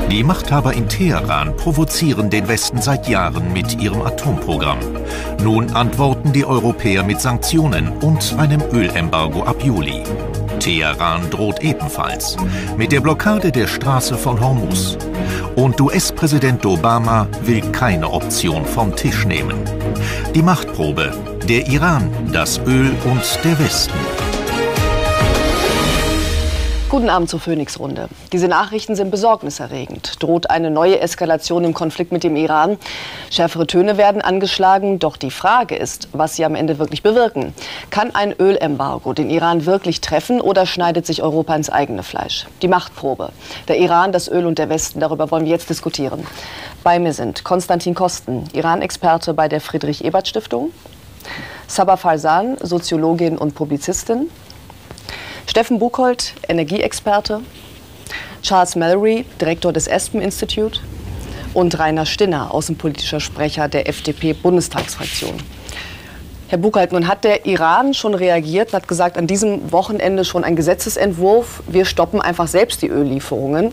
Die Machthaber in Teheran provozieren den Westen seit Jahren mit ihrem Atomprogramm. Nun antworten die Europäer mit Sanktionen und einem Ölembargo ab Juli. Teheran droht ebenfalls mit der Blockade der Straße von Hormuz. Und US-Präsident Obama will keine Option vom Tisch nehmen. Die Machtprobe: der Iran, das Öl und der Westen. Guten Abend zur Phoenix-Runde. Diese Nachrichten sind besorgniserregend. Droht eine neue Eskalation im Konflikt mit dem Iran? Schärfere Töne werden angeschlagen. Doch die Frage ist, was sie am Ende wirklich bewirken. Kann ein Ölembargo den Iran wirklich treffen oder schneidet sich Europa ins eigene Fleisch? Die Machtprobe: der Iran, das Öl und der Westen. Darüber wollen wir jetzt diskutieren. Bei mir sind Konstantin Kosten, Iran-Experte bei der Friedrich-Ebert-Stiftung, Sabah Farzan, Soziologin und Publizistin, Steffen Buchholdt, Energieexperte, Charles Mallory, Direktor des Aspen Institute und Rainer Stinner, außenpolitischer Sprecher der FDP-Bundestagsfraktion. Herr Buchholdt, nun hat der Iran schon reagiert und hat gesagt, an diesem Wochenende schon ein Gesetzesentwurf, wir stoppen einfach selbst die Öllieferungen.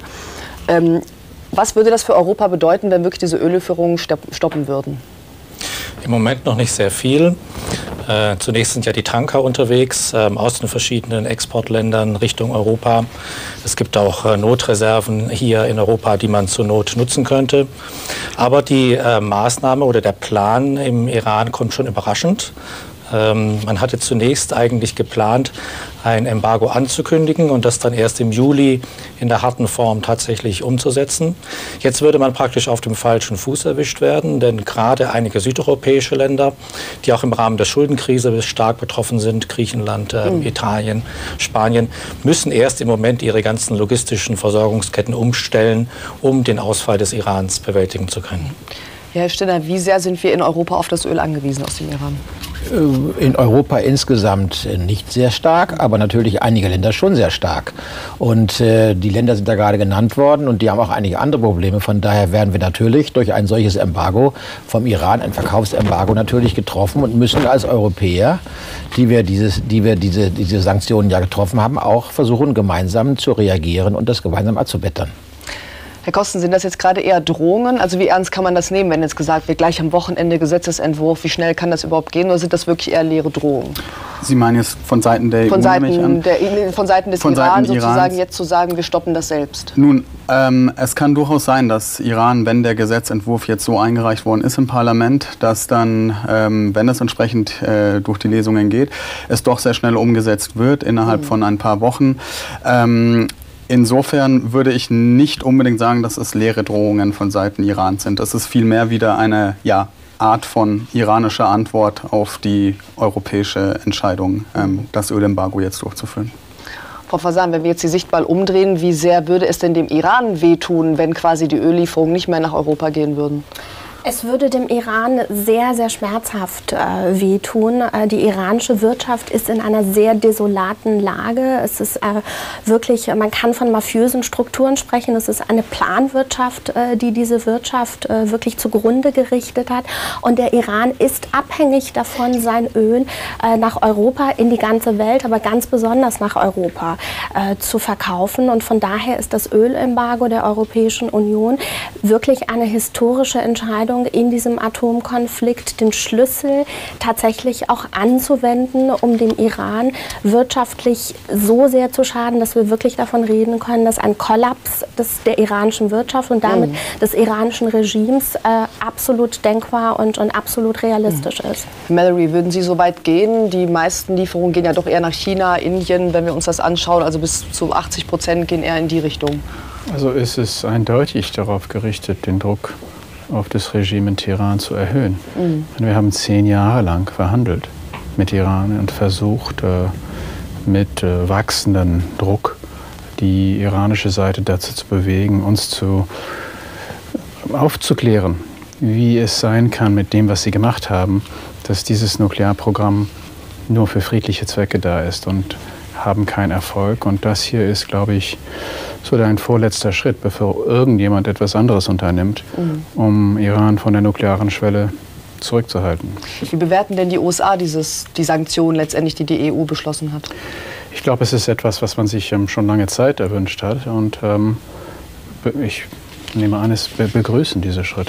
Was würde das für Europa bedeuten, wenn wirklich diese Öllieferungen stoppen würden? Im Moment noch nicht sehr viel. Zunächst sind ja die Tanker unterwegs aus den verschiedenen Exportländern Richtung Europa. Es gibt auch Notreserven hier in Europa, die man zur Not nutzen könnte. Aber die Maßnahme oder der Plan im Iran kommt schon überraschend. Man hatte zunächst eigentlich geplant, ein Embargo anzukündigen und das dann erst im Juli in der harten Form tatsächlich umzusetzen. Jetzt würde man praktisch auf dem falschen Fuß erwischt werden, denn gerade einige südeuropäische Länder, die auch im Rahmen der Schuldenkrise stark betroffen sind, Griechenland, Italien, Spanien, müssen erst im Moment ihre ganzen logistischen Versorgungsketten umstellen, um den Ausfall des Irans bewältigen zu können. Ja, Herr Stinner, wie sehr sind wir in Europa auf das Öl angewiesen aus dem Iran? In Europa insgesamt nicht sehr stark, aber natürlich einige Länder schon sehr stark. Und die Länder sind da gerade genannt worden und die haben auch einige andere Probleme. Von daher werden wir natürlich durch ein solches Embargo vom Iran, ein Verkaufsembargo natürlich getroffen und müssen als Europäer, die wir diese Sanktionen ja getroffen haben, auch versuchen, gemeinsam zu reagieren und das gemeinsam abzuwettern. Herr Kosten, sind das jetzt gerade eher Drohungen? Also wie ernst kann man das nehmen, wenn jetzt gesagt wird, gleich am Wochenende Gesetzesentwurf, wie schnell kann das überhaupt gehen, oder sind das wirklich eher leere Drohungen? Sie meinen jetzt von Seiten der EU? Von Seiten des Iran sozusagen jetzt zu sagen, wir stoppen das selbst? Nun, es kann durchaus sein, dass Iran, wenn der Gesetzentwurf jetzt so eingereicht worden ist im Parlament, dass dann, wenn es entsprechend durch die Lesungen geht, es doch sehr schnell umgesetzt wird, innerhalb von ein paar Wochen. Insofern würde ich nicht unbedingt sagen, dass es leere Drohungen von Seiten Irans sind. Es ist vielmehr wieder eine Art von iranischer Antwort auf die europäische Entscheidung, das Ölembargo jetzt durchzuführen. Frau Farzan, wenn wir jetzt die Sichtball umdrehen, wie sehr würde es denn dem Iran wehtun, wenn quasi die Öllieferungen nicht mehr nach Europa gehen würden? Es würde dem Iran sehr, sehr schmerzhaft wehtun. Die iranische Wirtschaft ist in einer sehr desolaten Lage. Es ist wirklich, man kann von mafiösen Strukturen sprechen. Es ist eine Planwirtschaft, die diese Wirtschaft wirklich zugrunde gerichtet hat. Und der Iran ist abhängig davon, sein Öl nach Europa, in die ganze Welt, aber ganz besonders nach Europa zu verkaufen. Und von daher ist das Ölembargo der Europäischen Union wirklich eine historische Entscheidung in diesem Atomkonflikt, den Schlüssel tatsächlich auch anzuwenden, um dem Iran wirtschaftlich so sehr zu schaden, dass wir wirklich davon reden können, dass ein Kollaps der iranischen Wirtschaft und damit des iranischen Regimes absolut denkbar und absolut realistisch ist. Mallory, würden Sie so weit gehen? Die meisten Lieferungen gehen ja doch eher nach China, Indien, wenn wir uns das anschauen, also bis zu 80% gehen eher in die Richtung. Also ist es eindeutig darauf gerichtet, den Druck auf das Regime in Teheran zu erhöhen. Wir haben 10 Jahre lang verhandelt mit Iran und versucht, mit wachsendem Druck die iranische Seite dazu zu bewegen, uns aufzuklären, wie es sein kann mit dem, was sie gemacht haben, dass dieses Nuklearprogramm nur für friedliche Zwecke da ist und haben keinen Erfolg. Und das hier ist, glaube ich, so ein vorletzter Schritt, bevor irgendjemand etwas anderes unternimmt, um Iran von der nuklearen Schwelle zurückzuhalten. Wie bewerten denn die USA die Sanktionen letztendlich, die die EU beschlossen hat? Ich glaube, es ist etwas, was man sich schon lange Zeit erwünscht hat. Und ich ich nehme an, es begrüßen diese Schritte.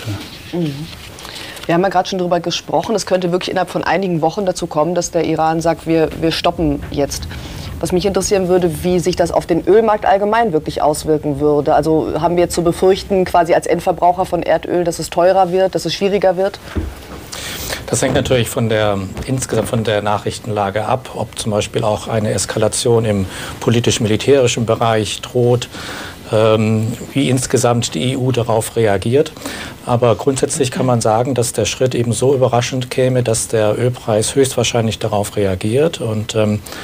Wir haben ja gerade schon darüber gesprochen, es könnte wirklich innerhalb von einigen Wochen dazu kommen, dass der Iran sagt, wir stoppen jetzt. Was mich interessieren würde, wie sich das auf den Ölmarkt allgemein wirklich auswirken würde. Also haben wir jetzt zu befürchten, quasi als Endverbraucher von Erdöl, dass es teurer wird, dass es schwieriger wird? Das hängt natürlich insgesamt von der Nachrichtenlage ab, ob zum Beispiel auch eine Eskalation im politisch-militärischen Bereich droht, wie insgesamt die EU darauf reagiert. Aber grundsätzlich kann man sagen, dass der Schritt eben so überraschend käme, dass der Ölpreis höchstwahrscheinlich darauf reagiert. Und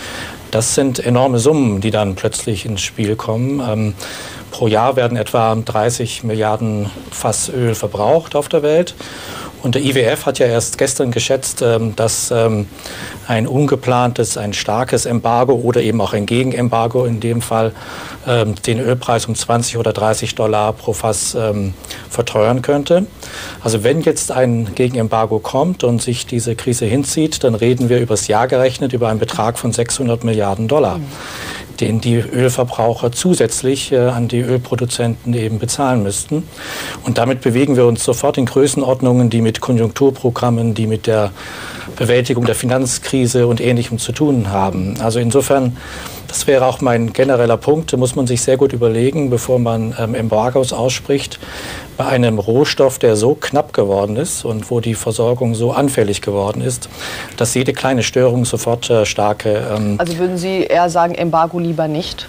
das sind enorme Summen, die dann plötzlich ins Spiel kommen. Pro Jahr werden etwa 30 Milliarden Fass Öl verbraucht auf der Welt. Und der IWF hat ja erst gestern geschätzt, dass ein ungeplantes, ein starkes Embargo oder eben auch ein Gegenembargo in dem Fall den Ölpreis um 20 oder 30 Dollar pro Fass verteuern könnte. Also wenn jetzt ein Gegenembargo kommt und sich diese Krise hinzieht, dann reden wir übers Jahr gerechnet über einen Betrag von 600 Milliarden Dollar, den die Ölverbraucher zusätzlich an die Ölproduzenten eben bezahlen müssten. Und damit bewegen wir uns sofort in Größenordnungen, die mit Konjunkturprogrammen, die mit der Bewältigung der Finanzkrise und Ähnlichem zu tun haben. Also insofern, das wäre auch mein genereller Punkt, da muss man sich sehr gut überlegen, bevor man Embargos ausspricht, bei einem Rohstoff, der so knapp geworden ist und wo die Versorgung so anfällig geworden ist, dass jede kleine Störung sofort starke... Also würden Sie eher sagen, Embargo lieber nicht?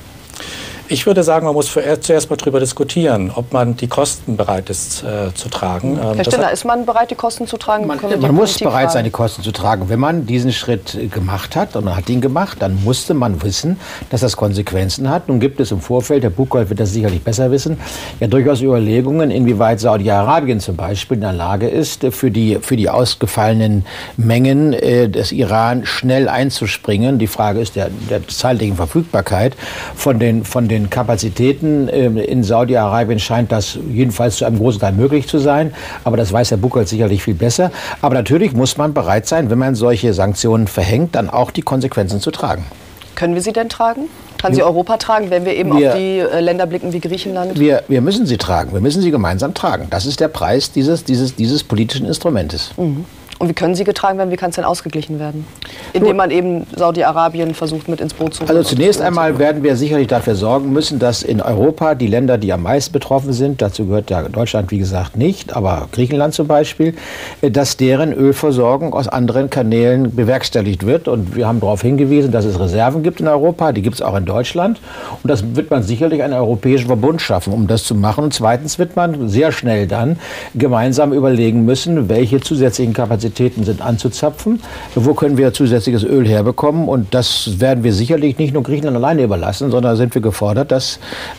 Ich würde sagen, man muss zuerst mal darüber diskutieren, ob man die Kosten bereit ist zu tragen. Herr Stiller, ist man bereit, die Kosten zu tragen? Man muss bereit sein, die Kosten zu tragen. Wenn man diesen Schritt gemacht hat, und man hat ihn gemacht, dann musste man wissen, dass das Konsequenzen hat. Nun gibt es im Vorfeld, Herr Buchholz wird das sicherlich besser wissen, ja durchaus Überlegungen, inwieweit Saudi-Arabien zum Beispiel in der Lage ist, für die ausgefallenen Mengen des Iran schnell einzuspringen. Die Frage ist der zeitlichen Verfügbarkeit von den Kapazitäten in Saudi-Arabien scheint das jedenfalls zu einem großen Teil möglich zu sein. Aber das weiß Herr Buchholz sicherlich viel besser. Aber natürlich muss man bereit sein, wenn man solche Sanktionen verhängt, dann auch die Konsequenzen zu tragen. Können wir sie denn tragen? Kann sie Europa tragen, wenn wir eben auf die Länder blicken wie Griechenland? Wir müssen sie tragen. Wir müssen sie gemeinsam tragen. Das ist der Preis dieses politischen Instrumentes. Mhm. Und wie können sie getragen werden, wie kann es denn ausgeglichen werden? Indem man eben Saudi-Arabien versucht mit ins Boot zu holen. Also zunächst einmal werden wir sicherlich dafür sorgen müssen, dass in Europa die Länder, die am meisten betroffen sind, dazu gehört ja Deutschland wie gesagt nicht, aber Griechenland zum Beispiel, dass deren Ölversorgung aus anderen Kanälen bewerkstelligt wird. Und wir haben darauf hingewiesen, dass es Reserven gibt in Europa, die gibt es auch in Deutschland. Und das wird man sicherlich einen europäischen Verbund schaffen, um das zu machen. Und zweitens wird man sehr schnell dann gemeinsam überlegen müssen, welche zusätzlichen Kapazitäten sind anzuzapfen, wo können wir zusätzliches Öl herbekommen, und das werden wir sicherlich nicht nur Griechenland alleine überlassen, sondern sind wir gefordert, das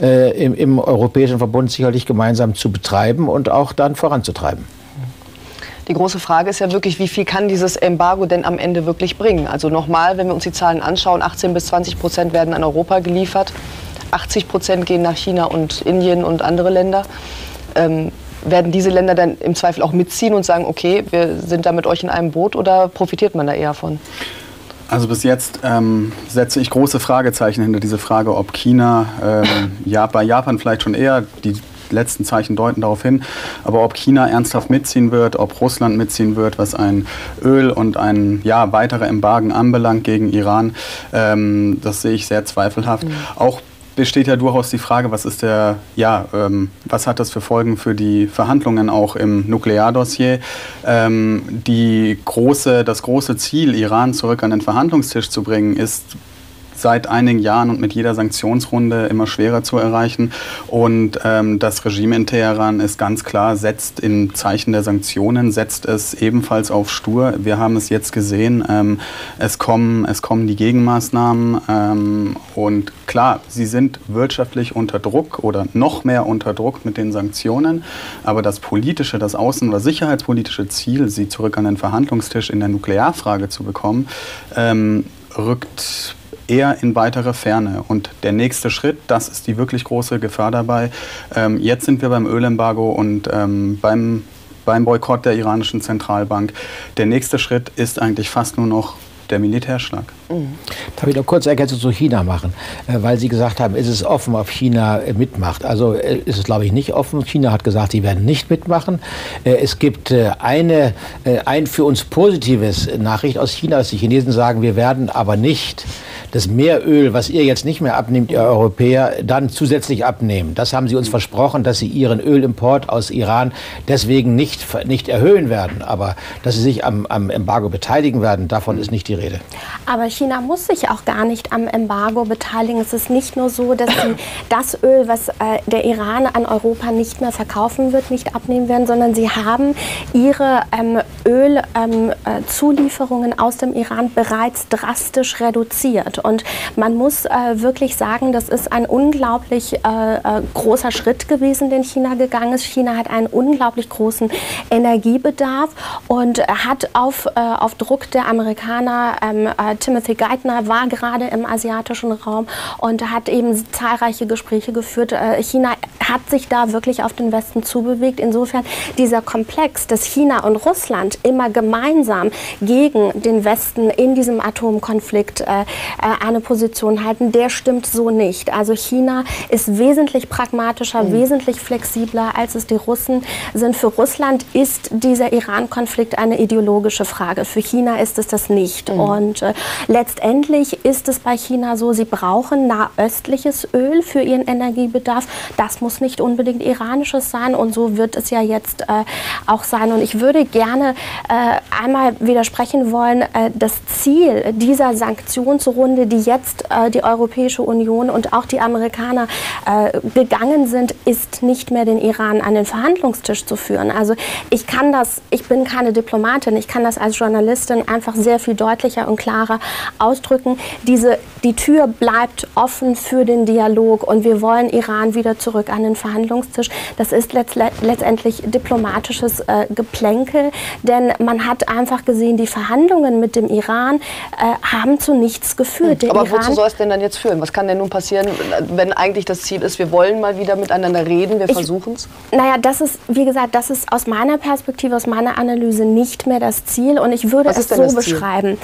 im Europäischen Verbund sicherlich gemeinsam zu betreiben und auch dann voranzutreiben. Die große Frage ist ja wirklich, wie viel kann dieses Embargo denn am Ende wirklich bringen? Also nochmal, wenn wir uns die Zahlen anschauen, 18-20% werden an Europa geliefert, 80% gehen nach China und Indien und andere Länder. Werden diese Länder dann im Zweifel auch mitziehen und sagen, okay, wir sind da mit euch in einem Boot, oder profitiert man da eher von? Also bis jetzt setze ich große Fragezeichen hinter diese Frage, ob China, bei Japan vielleicht schon eher, die letzten Zeichen deuten darauf hin, aber ob China ernsthaft mitziehen wird, ob Russland mitziehen wird, was ein Öl und weitere Embargen anbelangt gegen Iran, das sehe ich sehr zweifelhaft. Auch besteht ja durchaus die Frage, was hat das für Folgen für die Verhandlungen auch im Nukleardossier? Das große Ziel, Iran zurück an den Verhandlungstisch zu bringen, ist seit einigen Jahren und mit jeder Sanktionsrunde immer schwerer zu erreichen. Und das Regime in Teheran ist ganz klar, setzt im Zeichen der Sanktionen, setzt es ebenfalls auf stur. Wir haben es jetzt gesehen, es kommen die Gegenmaßnahmen. Und klar, sie sind wirtschaftlich unter Druck oder noch mehr unter Druck mit den Sanktionen. Aber das politische, das außen- oder sicherheitspolitische Ziel, sie zurück an den Verhandlungstisch in der Nuklearfrage zu bekommen, rückt eher in weitere Ferne. Und der nächste Schritt, das ist die wirklich große Gefahr dabei. Jetzt sind wir beim Ölembargo und beim Boykott der iranischen Zentralbank. Der nächste Schritt ist eigentlich fast nur noch der Militärschlag. Darf ich noch kurz Ergänzung zu China machen? Weil Sie gesagt haben, ist es offen, ob China mitmacht. Also ist es, glaube ich, nicht offen. China hat gesagt, sie werden nicht mitmachen. Es gibt ein für uns positives Nachricht aus China, dass die Chinesen sagen, wir werden aber nicht das Meeröl, was ihr jetzt nicht mehr abnehmt, ihr Europäer, dann zusätzlich abnehmen. Das haben sie uns versprochen, dass sie ihren Ölimport aus Iran deswegen nicht erhöhen werden. Aber dass sie sich am Embargo beteiligen werden, davon ist nicht die Rede. Aber China muss sich auch gar nicht am Embargo beteiligen. Es ist nicht nur so, dass sie das Öl, was der Iran an Europa nicht mehr verkaufen wird, nicht abnehmen werden, sondern sie haben ihre Ölzulieferungen aus dem Iran bereits drastisch reduziert. Und man muss wirklich sagen, das ist ein unglaublich großer Schritt gewesen, den China gegangen ist. China hat einen unglaublich großen Energiebedarf und hat auf Druck der Amerikaner, Timothy Geithner war gerade im asiatischen Raum und hat eben zahlreiche Gespräche geführt. China hat sich da wirklich auf den Westen zubewegt. Insofern dieser Komplex, dass China und Russland immer gemeinsam gegen den Westen in diesem Atomkonflikt eine Position halten, der stimmt so nicht. Also China ist wesentlich pragmatischer, wesentlich flexibler, als es die Russen sind. Für Russland ist dieser Iran-Konflikt eine ideologische Frage. Für China ist es das nicht. Und letztendlich ist es bei China so, sie brauchen nahöstliches Öl für ihren Energiebedarf. Das muss nicht unbedingt iranisches sein und so wird es ja jetzt auch sein. Und ich würde gerne einmal widersprechen wollen, das Ziel dieser Sanktionsrunde, die jetzt die Europäische Union und auch die Amerikaner gegangen sind, ist nicht mehr den Iran an den Verhandlungstisch zu führen. Also ich bin keine Diplomatin, ich kann das als Journalistin einfach sehr viel deutlicher und klarer ausdrücken. Die Tür bleibt offen für den Dialog und wir wollen Iran wieder zurück an den Verhandlungstisch. Das ist letztendlich diplomatisches Geplänkel, denn man hat einfach gesehen, die Verhandlungen mit dem Iran haben zu nichts geführt. Aber wozu soll es denn dann jetzt führen? Was kann denn nun passieren, wenn eigentlich das Ziel ist, wir wollen mal wieder miteinander reden, wir versuchen es? Naja, das ist, wie gesagt, das ist aus meiner Perspektive, aus meiner Analyse nicht mehr das Ziel und ich würde es so beschreiben.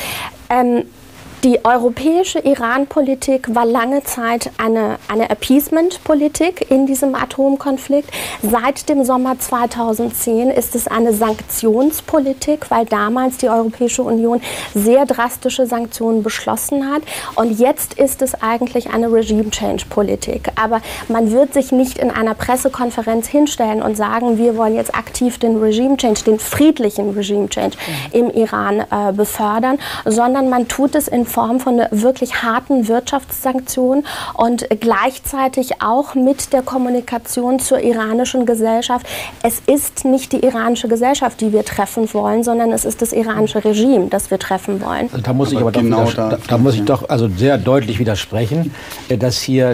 Die europäische Iran-Politik war lange Zeit eine Appeasement-Politik in diesem Atomkonflikt. Seit dem Sommer 2010 ist es eine Sanktionspolitik, weil damals die Europäische Union sehr drastische Sanktionen beschlossen hat. Und jetzt ist es eigentlich eine Regime-Change-Politik. Aber man wird sich nicht in einer Pressekonferenz hinstellen und sagen, wir wollen jetzt aktiv den Regime-Change, den friedlichen Regime-Change im Iran befördern, sondern man tut es in Form von wirklich harten Wirtschaftssanktionen und gleichzeitig auch mit der Kommunikation zur iranischen Gesellschaft. Es ist nicht die iranische Gesellschaft, die wir treffen wollen, sondern es ist das iranische Regime, das wir treffen wollen. Da muss ich aber doch also sehr deutlich widersprechen, dass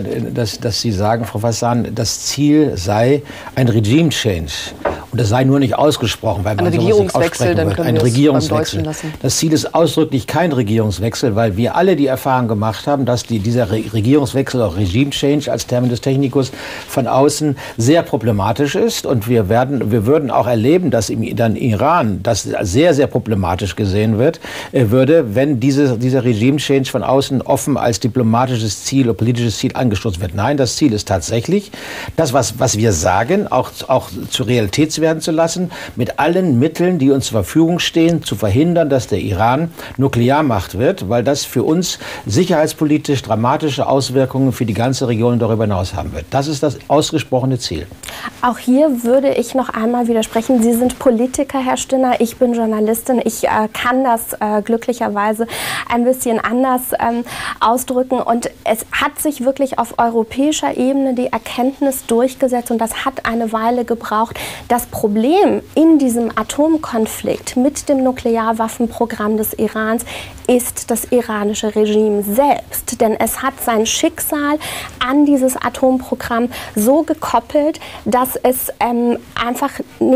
Sie sagen, Frau Fassan, das Ziel sei ein Regime-Change. Und das sei nur nicht ausgesprochen, weil man sowas nicht aussprechen wird. Ein Regierungswechsel. Das Ziel ist ausdrücklich kein Regierungswechsel, weil wir alle die Erfahrung gemacht haben, dass dieser Regierungswechsel, auch Regime Change als Terminus technicus, von außen sehr problematisch ist. Und wir würden auch erleben, dass im Iran das sehr, sehr problematisch gesehen würde, wenn dieser Regime Change von außen offen als diplomatisches Ziel oder politisches Ziel angestoßen wird. Nein, das Ziel ist tatsächlich, das, was wir sagen, auch zur Realität werden zu lassen, mit allen Mitteln, die uns zur Verfügung stehen, zu verhindern, dass der Iran Nuklearmacht wird, weil das für uns sicherheitspolitisch dramatische Auswirkungen für die ganze Region darüber hinaus haben wird. Das ist das ausgesprochene Ziel. Auch hier würde ich noch einmal widersprechen. Sie sind Politiker, Herr Stinner, ich bin Journalistin. Ich kann das glücklicherweise ein bisschen anders ausdrücken. Und es hat sich wirklich auf europäischer Ebene die Erkenntnis durchgesetzt und das hat eine Weile gebraucht. Das Problem in diesem Atomkonflikt mit dem Nuklearwaffenprogramm des Irans ist das iranische Regime selbst. Denn es hat sein Schicksal an dieses Atomprogramm so gekoppelt, dass es einfach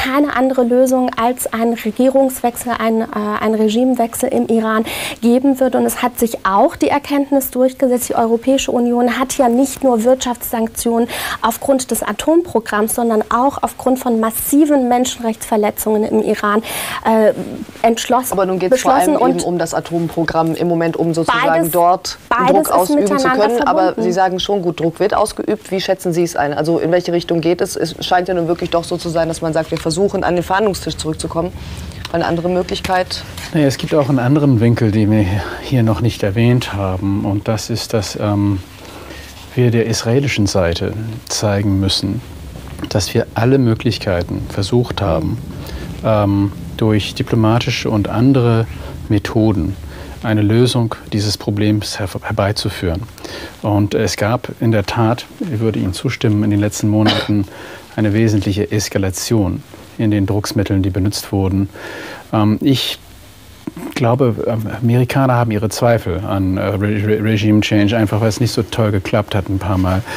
keine andere Lösung als ein Regierungswechsel, ein Regimewechsel im Iran geben wird. Und es hat sich auch die Erkenntnis durchgesetzt, die Europäische Union hat ja nicht nur Wirtschaftssanktionen aufgrund des Atomprogramms, sondern auch aufgrund von massiven Menschenrechtsverletzungen im Iran entschlossen. Aber nun geht es vor allem eben um das Atomprogramm im Moment, um sozusagen dort Druck ausüben zu können. Aber Sie sagen schon, gut, Druck wird ausgeübt. Wie schätzen Sie es ein? Also in welche Richtung geht es? Es scheint ja nun wirklich doch so zu sein, dass man sagt, wir versuchen, an den Verhandlungstisch zurückzukommen. Eine andere Möglichkeit? Naja, es gibt auch einen anderen Winkel, den wir hier noch nicht erwähnt haben. Und das ist, dass wir der israelischen Seite zeigen müssen, dass wir alle Möglichkeiten versucht haben, durch diplomatische und andere Methoden eine Lösung dieses Problems herbeizuführen. Und es gab in der Tat, ich würde Ihnen zustimmen, in den letzten Monaten eine wesentliche Eskalation in den Drucksmitteln, die benutzt wurden. Ich glaube, Amerikaner haben ihre Zweifel an Regime Change, einfach weil es nicht so toll geklappt hat ein paar Mal.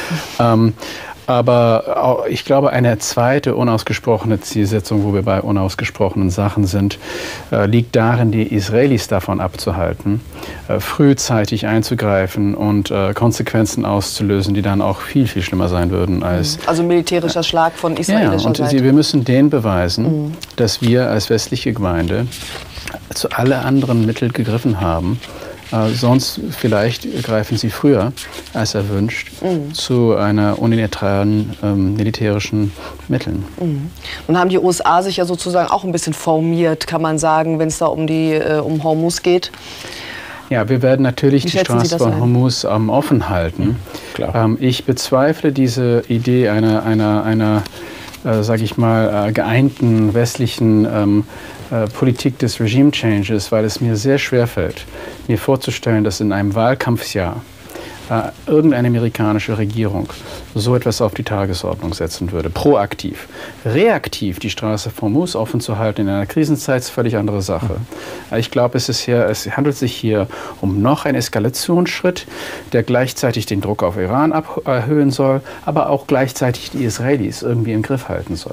Aber ich glaube, eine zweite unausgesprochene Zielsetzung, wo wir bei unausgesprochenen Sachen sind, liegt darin, die Israelis davon abzuhalten, frühzeitig einzugreifen und Konsequenzen auszulösen, die dann auch viel, viel schlimmer sein würden als... Also militärischer Schlag von israelischer Seite. Und wir müssen denen beweisen, dass wir als westliche Gemeinde zu alle anderen Mittel gegriffen haben. Sonst vielleicht greifen sie früher als erwünscht zu einer unilateralen militärischen Mitteln. Nun haben die USA sich ja sozusagen auch ein bisschen formiert, kann man sagen, wenn es da um Hormuz geht. Ja, wir werden natürlich die Straße von Hormuz offen halten. Klar. Ich bezweifle diese Idee einer sage ich mal, geeinten westlichen Politik des Regime Changes, weil es mir sehr schwer fällt, mir vorzustellen, dass in einem Wahlkampfjahr irgendeine amerikanische Regierung so etwas auf die Tagesordnung setzen würde. Proaktiv. Reaktiv die Straße von Hormuz offen zu halten in einer Krisenzeit ist eine völlig andere Sache. Ich glaube, es handelt sich hier um noch einen Eskalationsschritt, der gleichzeitig den Druck auf Iran erhöhen soll, aber auch gleichzeitig die Israelis irgendwie im Griff halten soll.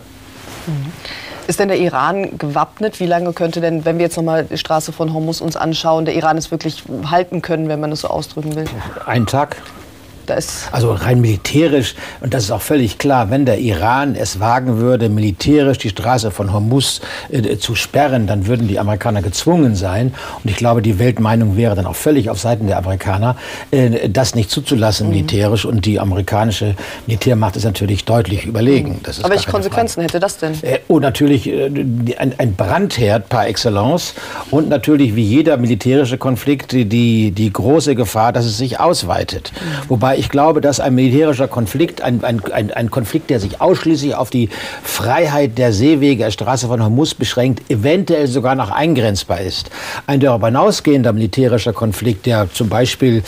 Ist denn der Iran gewappnet? Wie lange könnte denn, wenn wir jetzt nochmal die Straße von Hormuz uns anschauen, der Iran es wirklich halten können, wenn man es so ausdrücken will? Einen Tag. Das Also rein militärisch, und das ist auch völlig klar, wenn der Iran es wagen würde, militärisch die Straße von Hormuz zu sperren, dann würden die Amerikaner gezwungen sein. Und ich glaube, die Weltmeinung wäre dann auch völlig auf Seiten der Amerikaner, das nicht zuzulassen militärisch. Und die amerikanische Militärmacht ist natürlich deutlich überlegen. Das ist aber welche Konsequenzen hätte das denn? Und natürlich ein Brandherd par excellence. Und natürlich wie jeder militärische Konflikt die große Gefahr, dass es sich ausweitet. Wobei ich glaube, dass ein militärischer Konflikt, ein Konflikt, der sich ausschließlich auf die Freiheit der Seewege der Straße von Hormuz beschränkt, eventuell sogar noch eingrenzbar ist. Ein darüber hinausgehender militärischer Konflikt, der zum Beispiel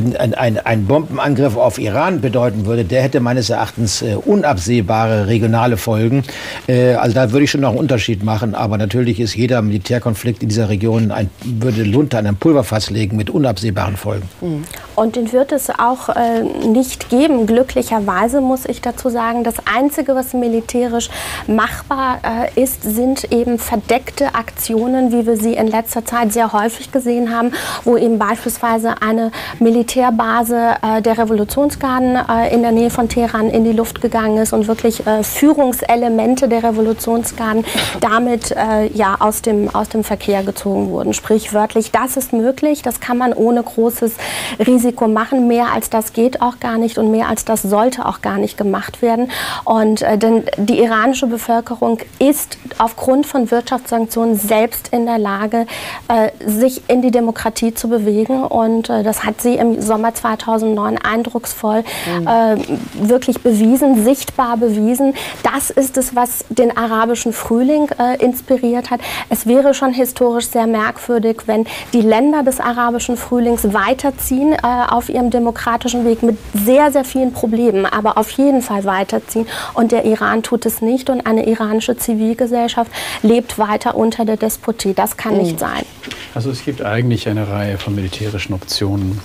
ein Bombenangriff auf Iran bedeuten würde, der hätte meines Erachtens unabsehbare regionale Folgen. Also da würde ich schon noch einen Unterschied machen. Aber natürlich ist jeder Militärkonflikt in dieser Region würde Lunte an ein Pulverfass legen mit unabsehbaren Folgen. Und den wird es auch nicht geben. Glücklicherweise muss ich dazu sagen, das Einzige, was militärisch machbar ist, sind eben verdeckte Aktionen, wie wir sie in letzter Zeit sehr häufig gesehen haben, wo eben beispielsweise eine Militärbase der Revolutionsgarden in der Nähe von Teheran in die Luft gegangen ist und wirklich Führungselemente der Revolutionsgarden damit aus dem Verkehr gezogen wurden. Sprichwörtlich, das ist möglich, das kann man ohne großes Risiko machen. Mehr als das geht auch gar nicht und mehr als das sollte auch gar nicht gemacht werden. Und denn die iranische Bevölkerung ist aufgrund von Wirtschaftssanktionen selbst in der Lage, sich in die Demokratie zu bewegen. Und das hat sie im Sommer 2009 eindrucksvoll wirklich bewiesen, sichtbar bewiesen. Das ist es, was den arabischen Frühling inspiriert hat. Es wäre schon historisch sehr merkwürdig, wenn die Länder des arabischen Frühlings weiterziehen auf ihrem demokratischen Weg mit sehr, sehr vielen Problemen, aber auf jeden Fall weiterziehen. Und der Iran tut es nicht und eine iranische Zivilgesellschaft lebt weiter unter der Despotie. Das kann nicht sein. Also es gibt eigentlich eine Reihe von militärischen Optionen.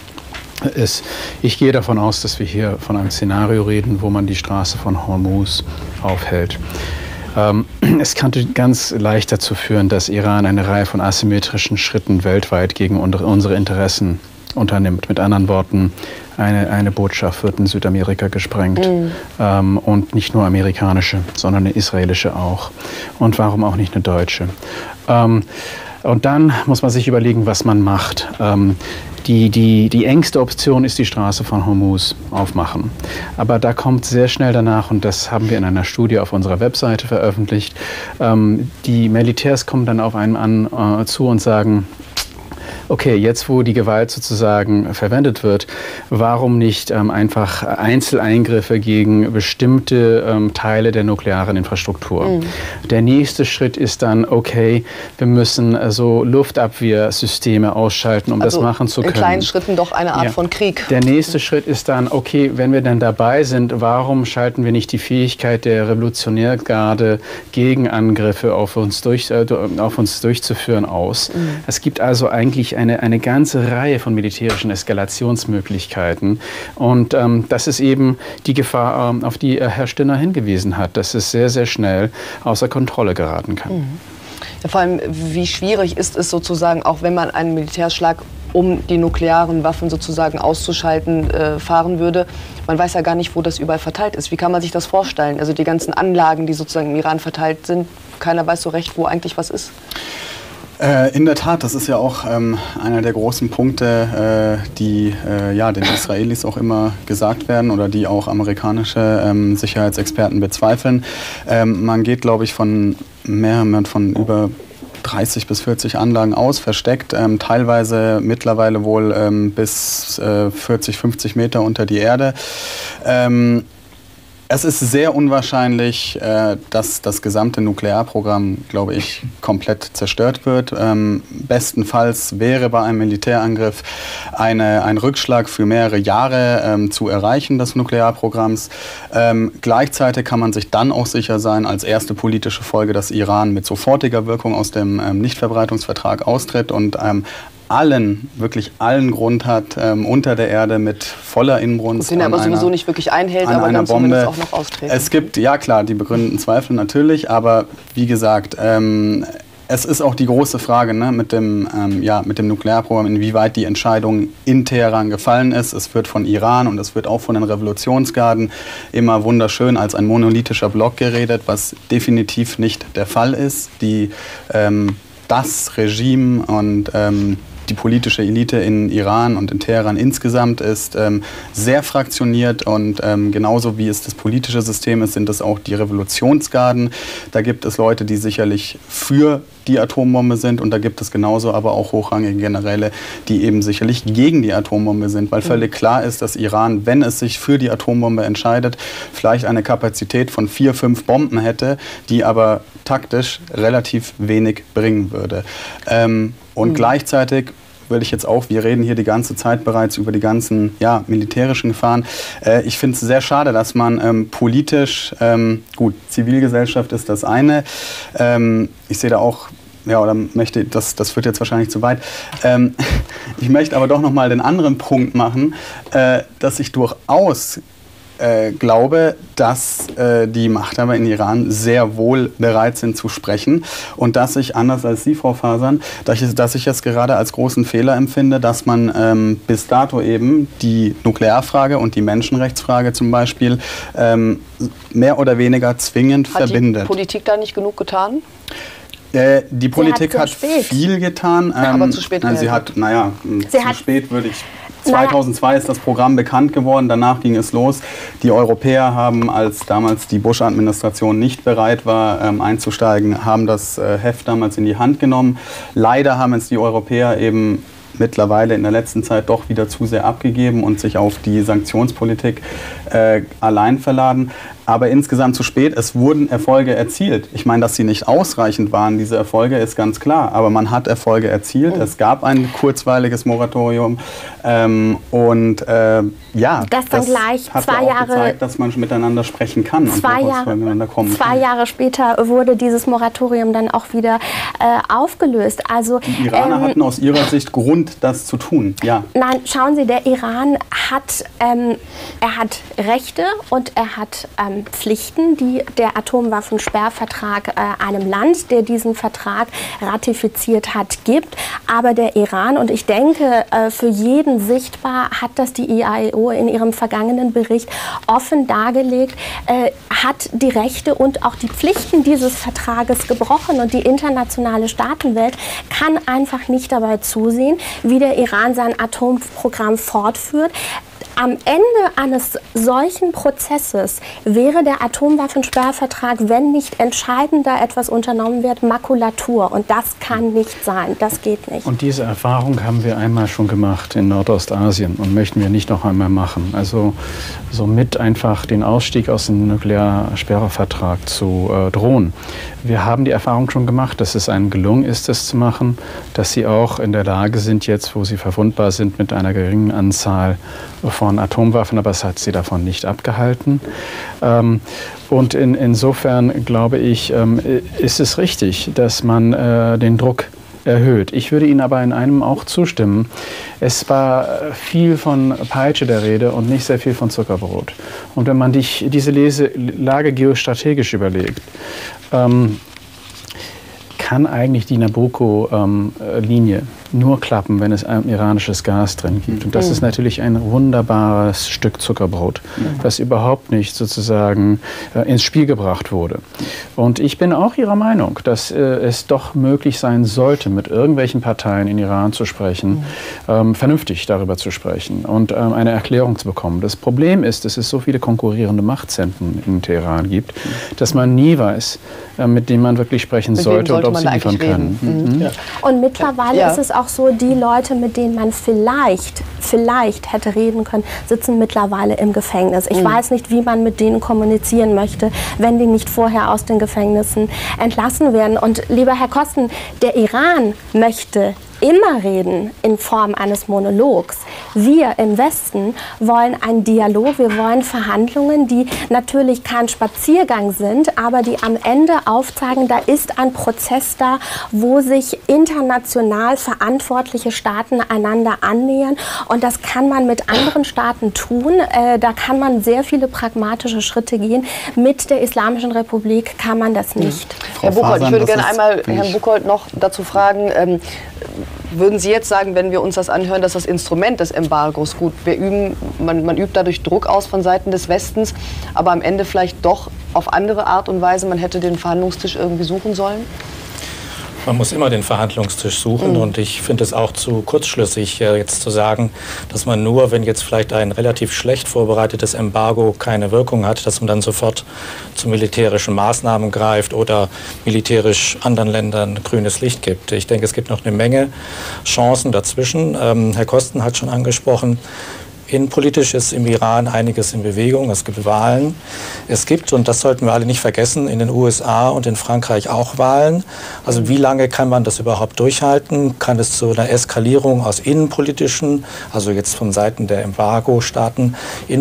Ich gehe davon aus, dass wir hier von einem Szenario reden, wo man die Straße von Hormuz aufhält. Es könnte ganz leicht dazu führen, dass Iran eine Reihe von asymmetrischen Schritten weltweit gegen unsere Interessen unternimmt. Mit anderen Worten, eine Botschaft wird in Südamerika gesprengt. Und nicht nur amerikanische, sondern eine israelische auch. Und warum auch nicht eine deutsche? Und dann muss man sich überlegen, was man macht. Die engste Option ist die Straße von Hormuz aufmachen. Aber da kommt sehr schnell danach, und das haben wir in einer Studie auf unserer Webseite veröffentlicht, die Militärs kommen dann auf einen zu und sagen, okay, jetzt wo die Gewalt sozusagen verwendet wird, warum nicht einfach Einzeleingriffe gegen bestimmte Teile der nuklearen Infrastruktur? Der nächste Schritt ist dann, okay, wir müssen so Luftabwehrsysteme ausschalten, um das machen zu können. In kleinen Schritten doch eine Art von Krieg. Der nächste Schritt ist dann, okay, wenn wir dann dabei sind, warum schalten wir nicht die Fähigkeit der Revolutionärgarde, Gegenangriffe auf uns durchzuführen aus? Es gibt also eigentlich eine ganze Reihe von militärischen Eskalationsmöglichkeiten. Und das ist eben die Gefahr, auf die Herr Stinner hingewiesen hat, dass es sehr, sehr schnell außer Kontrolle geraten kann. Ja, vor allem, wie schwierig ist es sozusagen, auch wenn man einen Militärschlag, um die nuklearen Waffen sozusagen auszuschalten, fahren würde. Man weiß ja gar nicht, wo das überall verteilt ist. Wie kann man sich das vorstellen? Also die ganzen Anlagen, die sozusagen im Iran verteilt sind, keiner weiß so recht, wo eigentlich was ist. In der Tat, das ist ja auch einer der großen Punkte, die den Israelis auch immer gesagt werden oder die auch amerikanische Sicherheitsexperten bezweifeln. Man geht, glaube ich, von über 30 bis 40 Anlagen aus, versteckt, teilweise mittlerweile wohl bis 40, 50 Meter unter die Erde. Es ist sehr unwahrscheinlich, dass das gesamte Nuklearprogramm, glaube ich, komplett zerstört wird. Bestenfalls wäre bei einem Militärangriff ein Rückschlag für mehrere Jahre zu erreichen des Nuklearprogramms. Gleichzeitig kann man sich dann auch sicher sein, als erste politische Folge, dass Iran mit sofortiger Wirkung aus dem Nichtverbreitungsvertrag austritt und wirklich allen Grund hat, unter der Erde mit voller Inbrunst den er aber sowieso nicht wirklich einhält, aber dann zumindest auch noch austreten. Es gibt, ja klar, die begründeten Zweifel natürlich, aber wie gesagt, es ist auch die große Frage, ne, mit dem Nuklearprogramm, inwieweit die Entscheidung in Teheran gefallen ist. Es wird von Iran und es wird auch von den Revolutionsgarden immer wunderschön als ein monolithischer Block geredet, was definitiv nicht der Fall ist. Das Regime und die politische Elite in Iran und in Teheran insgesamt ist sehr fraktioniert und genauso wie es das politische System ist, sind es auch die Revolutionsgarden. Da gibt es Leute, die sicherlich für die Atombombe sind und da gibt es genauso aber auch hochrangige Generäle, die eben sicherlich gegen die Atombombe sind, weil völlig klar ist, dass Iran, wenn es sich für die Atombombe entscheidet, vielleicht eine Kapazität von 4, 5 Bomben hätte, die aber taktisch relativ wenig bringen würde. Und gleichzeitig will ich jetzt auch, wir reden hier die ganze Zeit bereits über die ganzen militärischen Gefahren. Ich finde es sehr schade, dass man politisch, Zivilgesellschaft ist das eine. Ich sehe da auch, das führt jetzt wahrscheinlich zu weit. Ich möchte aber doch nochmal den anderen Punkt machen, dass ich durchaus glaube, dass die Machthaber in Iran sehr wohl bereit sind zu sprechen und dass ich, anders als Sie, Frau Fasan, dass ich es gerade als großen Fehler empfinde, dass man bis dato eben die Nuklearfrage und die Menschenrechtsfrage zum Beispiel mehr oder weniger zwingend verbindet. Hat die Politik da nicht genug getan? Die Politik hat viel getan. Aber zu spät. Zu spät würde ich... 2002 ist das Programm bekannt geworden, danach ging es los. Die Europäer haben, als damals die Bush-Administration nicht bereit war, einzusteigen, haben das Heft damals in die Hand genommen. Leider haben es die Europäer eben mittlerweile in der letzten Zeit doch wieder zu sehr abgegeben und sich auf die Sanktionspolitik allein verladen. Aber insgesamt zu spät. Es wurden Erfolge erzielt. Ich meine, dass sie nicht ausreichend waren, diese Erfolge, ist ganz klar. Aber man hat Erfolge erzielt. Es gab ein kurzweiliges Moratorium. Das dann gleich hat 2 Jahre gezeigt, dass man miteinander sprechen kann und miteinander kommen kann. 2 Jahre später wurde dieses Moratorium dann auch wieder aufgelöst. Also, die Iraner hatten aus ihrer Sicht Grund, das zu tun. Ja. Nein, schauen Sie, der Iran hat, er hat Rechte und er hat Pflichten, die der Atomwaffensperrvertrag einem Land, der diesen Vertrag ratifiziert hat, gibt. Aber der Iran, und ich denke, für jeden sichtbar, hat das die IAEO in ihrem vergangenen Bericht offen dargelegt, hat die Rechte und auch die Pflichten dieses Vertrages gebrochen. Und die internationale Staatenwelt kann einfach nicht dabei zusehen, wie der Iran sein Atomprogramm fortführt. Am Ende eines solchen Prozesses wäre der Atomwaffensperrvertrag, wenn nicht entscheidender etwas unternommen wird, Makulatur. Und das kann nicht sein. Das geht nicht. Und diese Erfahrung haben wir einmal schon gemacht in Nordostasien und möchten wir nicht noch einmal machen. Also somit einfach den Ausstieg aus dem Nuklearsperrvertrag zu drohen. Wir haben die Erfahrung schon gemacht, dass es einem gelungen ist, das zu machen, dass sie auch in der Lage sind, jetzt, wo sie verwundbar sind, mit einer geringen Anzahl von Atomwaffen, aber es hat sie davon nicht abgehalten. Und insofern, glaube ich, ist es richtig, dass man den Druck erhöht. Ich würde Ihnen aber in einem auch zustimmen. Es war viel von Peitsche der Rede und nicht sehr viel von Zuckerbrot. Und wenn man diese Lage geostrategisch überlegt, kann eigentlich die Nabucco-Linie nur klappen, wenn es ein iranisches Gas drin gibt. Und das ist natürlich ein wunderbares Stück Zuckerbrot, das überhaupt nicht sozusagen ins Spiel gebracht wurde. Und ich bin auch Ihrer Meinung, dass es doch möglich sein sollte, mit irgendwelchen Parteien in Iran zu sprechen, vernünftig darüber zu sprechen und eine Erklärung zu bekommen. Das Problem ist, dass es so viele konkurrierende Machtzentren in Teheran gibt, dass man nie weiß, mit dem man wirklich sprechen sollte und ob sie liefern können. Ja. Und mittlerweile ist es auch so, die Leute, mit denen man vielleicht hätte reden können, sitzen mittlerweile im Gefängnis. Ich weiß nicht, wie man mit denen kommunizieren möchte, wenn die nicht vorher aus den Gefängnissen entlassen werden. Und lieber Herr Kosten, der Iran möchte immer reden in Form eines Monologs. Wir im Westen wollen einen Dialog, wir wollen Verhandlungen, die natürlich kein Spaziergang sind, aber die am Ende aufzeigen, da ist ein Prozess da, wo sich international verantwortliche Staaten einander annähern. Und das kann man mit anderen Staaten tun. Da kann man sehr viele pragmatische Schritte gehen. Mit der Islamischen Republik kann man das nicht. Herr Buchholz, ich würde gerne einmal Herrn Buchholz noch dazu fragen, würden Sie jetzt sagen, wenn wir uns das anhören, dass das Instrument des Embargos, gut, man übt dadurch Druck aus von Seiten des Westens, aber am Ende vielleicht doch auf andere Art und Weise, man hätte den Verhandlungstisch irgendwie suchen sollen? Man muss immer den Verhandlungstisch suchen und ich finde es auch zu kurzschlüssig, jetzt zu sagen, dass man nur, wenn jetzt vielleicht ein relativ schlecht vorbereitetes Embargo keine Wirkung hat, dass man dann sofort zu militärischen Maßnahmen greift oder militärisch anderen Ländern grünes Licht gibt. Ich denke, es gibt noch eine Menge Chancen dazwischen. Herr Kosten hat schon angesprochen, innenpolitisch ist im Iran einiges in Bewegung. Es gibt Wahlen. Es gibt, und das sollten wir alle nicht vergessen, in den USA und in Frankreich auch Wahlen. Also wie lange kann man das überhaupt durchhalten? Kann es zu einer Eskalierung aus innenpolitischen, also jetzt von Seiten der Embargo-Staaten,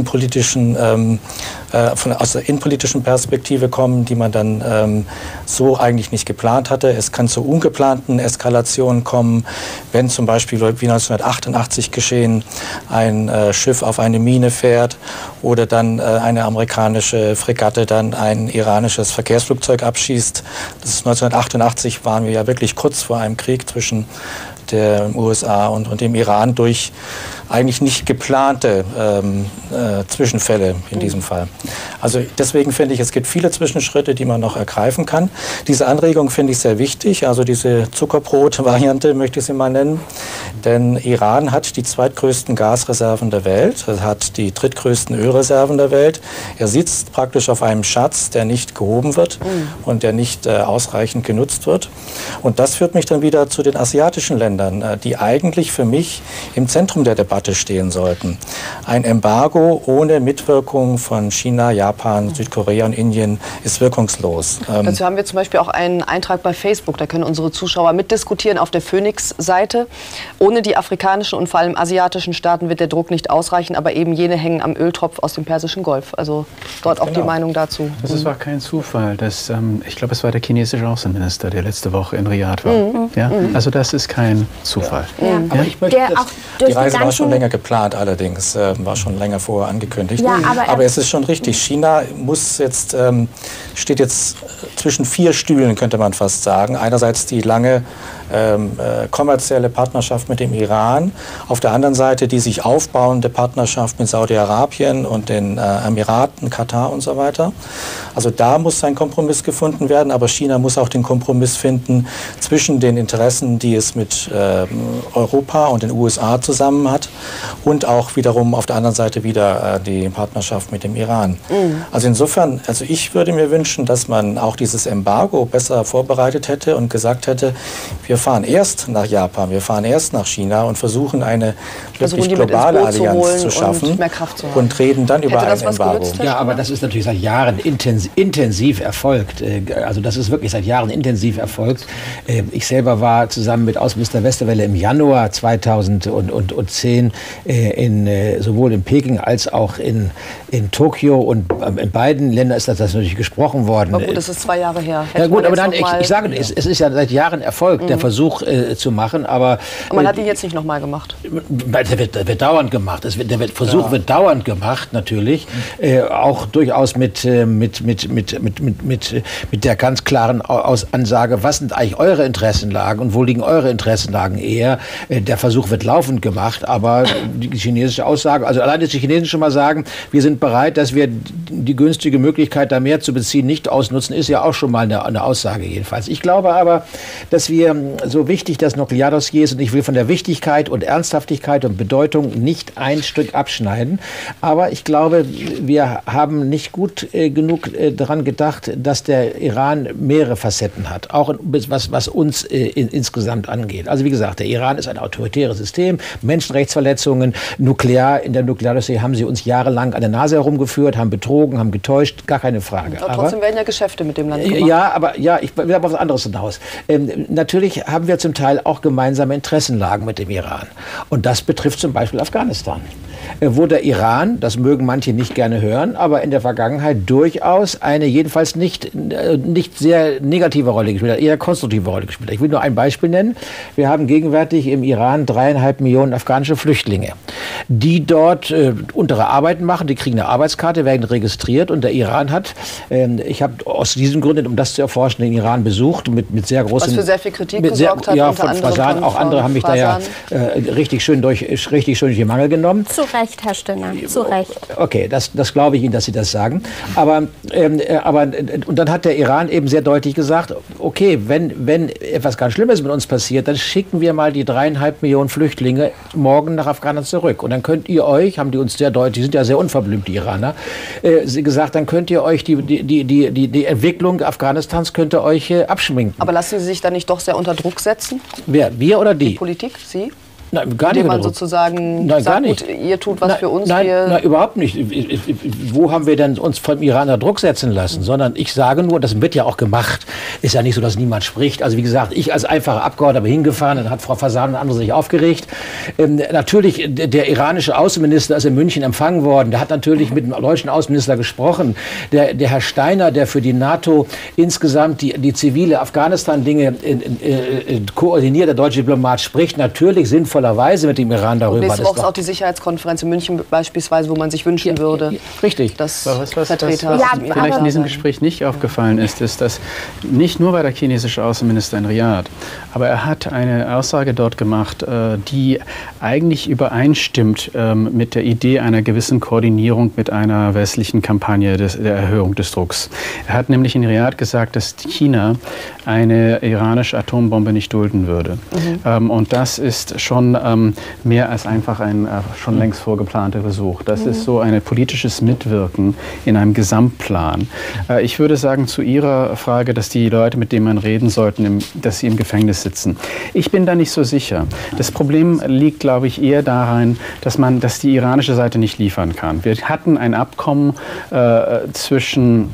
aus der innenpolitischen Perspektive kommen, die man dann so eigentlich nicht geplant hatte? Es kann zu ungeplanten Eskalationen kommen, wenn zum Beispiel wie 1988 geschehen, ein Schiff auf eine Mine fährt oder dann eine amerikanische Fregatte dann ein iranisches Verkehrsflugzeug abschießt. Das ist 1988 waren wir ja wirklich kurz vor einem Krieg zwischen der USA und dem Iran durch eigentlich nicht geplante Zwischenfälle in diesem Fall. Also deswegen finde ich, es gibt viele Zwischenschritte, die man noch ergreifen kann. Diese Anregung finde ich sehr wichtig, also diese Zuckerbrot-Variante möchte ich sie mal nennen. Denn Iran hat die zweitgrößten Gasreserven der Welt, er hat die drittgrößten Ölreserven der Welt. Er sitzt praktisch auf einem Schatz, der nicht gehoben wird und der nicht ausreichend genutzt wird. Und das führt mich dann wieder zu den asiatischen Ländern, die eigentlich für mich im Zentrum der Debatte stehen sollten. Ein Embargo ohne Mitwirkung von China, Japan, Südkorea und Indien ist wirkungslos. Dazu haben wir zum Beispiel auch einen Eintrag bei Facebook, da können unsere Zuschauer mitdiskutieren auf der Phoenix-Seite. Ohne die afrikanischen und vor allem asiatischen Staaten wird der Druck nicht ausreichen, aber eben jene hängen am Öltropf aus dem Persischen Golf. Also dort auch die Meinung dazu. Das war kein Zufall. Ich glaube, es war der chinesische Außenminister, der letzte Woche in Riyadh war. Ja? Also das ist kein Zufall. Ja. Aber ich möchte die Reise war schon länger geplant, allerdings war schon länger vorher angekündigt. Ja, aber es ist schon richtig. China steht jetzt zwischen 4 Stühlen, könnte man fast sagen. Einerseits die lange kommerzielle Partnerschaft mit dem Iran, auf der anderen Seite die sich aufbauende Partnerschaft mit Saudi-Arabien und den Emiraten, Katar und so weiter. Also da muss ein Kompromiss gefunden werden, aber China muss auch den Kompromiss finden zwischen den Interessen, die es mit Europa und den USA zusammen hat und auch wiederum auf der anderen Seite wieder die Partnerschaft mit dem Iran. Also insofern, ich würde mir wünschen, dass man auch dieses Embargo besser vorbereitet hätte und gesagt hätte, wir fahren erst nach Japan, wir fahren erst nach China und versuchen eine wirklich globale Allianz zu schaffen und reden dann über ein Embargo. Ja, aber das ist natürlich seit Jahren intensiv erfolgt. Also das ist wirklich seit Jahren intensiv erfolgt. Ich selber war zusammen mit Außenminister Westerwelle im Januar 2010 sowohl in Peking als auch in Tokio, und in beiden Ländern ist das natürlich gesprochen worden. Aber gut, das ist 2 Jahre her. Ja gut, aber dann, ich sage, es ist ja seit Jahren erfolgt, der Versuch zu machen, aber man hat ihn jetzt nicht nochmal gemacht. Der wird dauernd gemacht. Der Versuch wird dauernd gemacht, natürlich. Auch durchaus mit der ganz klaren Ansage, was sind eigentlich eure Interessenlagen und wo liegen eure Interessenlagen eher. Der Versuch wird laufend gemacht, aber die chinesische Aussage, also allein, dass die Chinesen schon mal sagen, wir sind bereit, dass wir die günstige Möglichkeit, da mehr zu beziehen, nicht ausnutzen, ist ja auch schon mal eine Aussage jedenfalls. Ich glaube aber, dass wir, so wichtig das Nukleardossier ist, und ich will von der Wichtigkeit und Ernsthaftigkeit und Bedeutung nicht ein Stück abschneiden, aber ich glaube, wir haben nicht gut genug daran gedacht, dass der Iran mehrere Facetten hat, auch was uns insgesamt angeht. Also wie gesagt, der Iran ist ein autoritäres System, Menschenrechtsverletzungen, in der Nukleardossier haben sie uns jahrelang an der Nase herumgeführt, haben betrogen, haben getäuscht, gar keine Frage. Aber trotzdem werden ja Geschäfte mit dem Land gemacht. Ich will aber auf was anderes hinaus. Natürlich haben wir zum Teil auch gemeinsame Interessenlagen mit dem Iran. Und das betrifft zum Beispiel Afghanistan, wo der Iran, das mögen manche nicht gerne hören, aber in der Vergangenheit durchaus eine jedenfalls nicht sehr negative Rolle gespielt hat, eher konstruktive Rolle gespielt hat. Ich will nur ein Beispiel nennen. Wir haben gegenwärtig im Iran 3,5 Millionen afghanische Flüchtlinge, die dort untere Arbeiten machen, die kriegen eine Arbeitskarte, werden registriert, und der Iran hat, ich habe aus diesem Grund, um das zu erforschen, den Iran besucht, mit sehr großen... Was für sehr viel Kritik gesorgt hat, ja, von Fasan, auch andere haben mich da ja richtig schön durch den Mangel genommen. Zu Recht, Herr Stünner, zu Recht. Okay, das glaube ich Ihnen, dass Sie das sagen. Aber und dann hat der Iran eben sehr deutlich gesagt, okay, wenn etwas ganz Schlimmes mit uns passiert, dann schicken wir mal die 3,5 Millionen Flüchtlinge morgen nach Afghanistan zurück. Und dann könnt ihr euch, haben die uns sehr deutlich, die sind ja sehr unverblümt, die Iraner, gesagt, dann könnt ihr euch die Entwicklung Afghanistans könnt ihr euch abschminken. Aber lassen Sie sich da nicht doch sehr unter Druck setzen? Wer? Wir oder die? Die Politik? Sie? Nein, gar nicht. Indem man sozusagen sagt, gar nicht. Gut, ihr tut was für uns. Nein, überhaupt nicht. Wo haben wir denn uns vom Iraner Druck setzen lassen? Sondern ich sage nur, das wird ja auch gemacht. Ist ja nicht so, dass niemand spricht. Also wie gesagt, ich als einfacher Abgeordneter bin hingefahren, dann hat Frau Fasan und andere sich aufgeregt. Natürlich, der iranische Außenminister ist in München empfangen worden. Der hat natürlich mit dem deutschen Außenminister gesprochen. Der Herr Steiner, der für die NATO insgesamt die zivile Afghanistan-Dinge koordiniert, der deutsche Diplomat, spricht natürlich sinnvollerweise mit dem Iran darüber. Nächste Woche ist auch die Sicherheitskonferenz in München beispielsweise, wo man sich wünschen würde, richtig, dass Vertreter vielleicht in diesem Gespräch nicht aufgefallen ist, dass nicht nur war der chinesische Außenminister in Riyadh, aber er hat eine Aussage dort gemacht, die eigentlich übereinstimmt mit der Idee einer gewissen Koordinierung mit einer westlichen Kampagne der Erhöhung des Drucks. Er hat nämlich in Riyadh gesagt, dass China eine iranische Atombombe nicht dulden würde. Und das ist schon mehr als einfach ein schon längst vorgeplanter Versuch. Das ist so ein politisches Mitwirken in einem Gesamtplan. Ich würde sagen, zu Ihrer Frage, dass die Leute, mit denen man reden sollten, dass sie im Gefängnis sitzen. Ich bin da nicht so sicher. Das Problem liegt, glaube ich, eher darin, dass die iranische Seite nicht liefern kann. Wir hatten ein Abkommen zwischen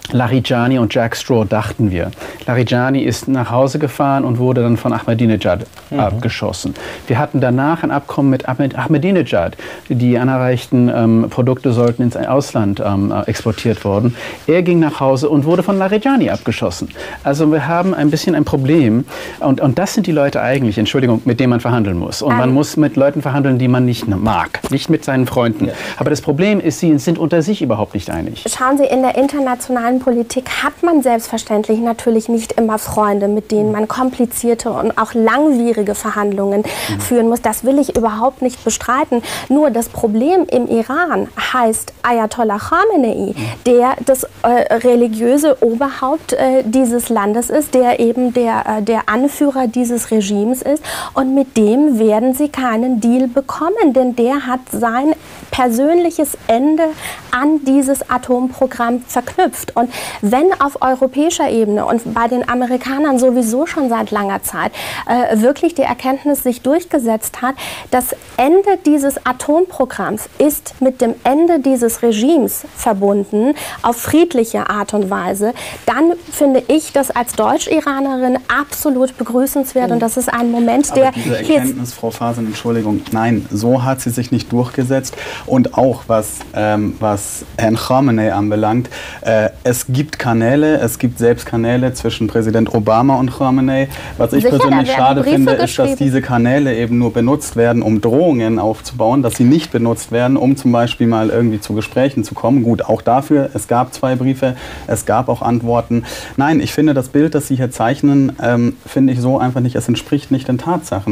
Larijani und Jack Straw, dachten wir. Larijani ist nach Hause gefahren und wurde dann von Ahmadinejad abgeschossen. Wir hatten danach ein Abkommen mit Ahmadinejad. Die anerreichten Produkte sollten ins Ausland exportiert werden. Er ging nach Hause und wurde von Larijani abgeschossen. Also wir haben ein bisschen ein Problem. Und das sind die Leute eigentlich, Entschuldigung, mit denen man verhandeln muss. Und man muss mit Leuten verhandeln, die man nicht mag. Nicht mit seinen Freunden. Ja. Aber das Problem ist, sie sind unter sich überhaupt nicht einig. Schauen Sie, in der internationalen Politik hat man selbstverständlich natürlich nicht immer Freunde, mit denen man komplizierte und auch langwierige Verhandlungen führen muss. Das will ich überhaupt nicht bestreiten. Nur das Problem im Iran heißt Ayatollah Khamenei, der das religiöse Oberhaupt dieses Landes ist, der eben der Anführer dieses Regimes ist. Und mit dem werden sie keinen Deal bekommen, denn der hat sein persönliches Ende an dieses Atomprogramm verknüpft. Und wenn auf europäischer Ebene und bei den Amerikanern sowieso schon seit langer Zeit wirklich die Erkenntnis sich durchgesetzt hat, das Ende dieses Atomprogramms ist mit dem Ende dieses Regimes verbunden, auf friedliche Art und Weise, dann finde ich das als Deutsch-Iranerin absolut begrüßenswert. Und das ist ein Moment, der... Aber diese Erkenntnis, Frau Faeser, Entschuldigung, nein, so hat sie sich nicht durchgesetzt. Und auch was Herrn Khamenei anbelangt, es gibt Kanäle, es gibt selbst Kanäle zwischen Präsident Obama und Khamenei. Was ich persönlich schade finde, ist, dass diese Kanäle eben nur benutzt werden, um Drohungen aufzubauen, dass sie nicht benutzt werden, um zum Beispiel mal irgendwie zu Gesprächen zu kommen. Gut, auch dafür, es gab 2 Briefe, es gab auch Antworten. Nein, ich finde, das Bild, das Sie hier zeichnen, finde ich so einfach nicht, es entspricht nicht den Tatsachen.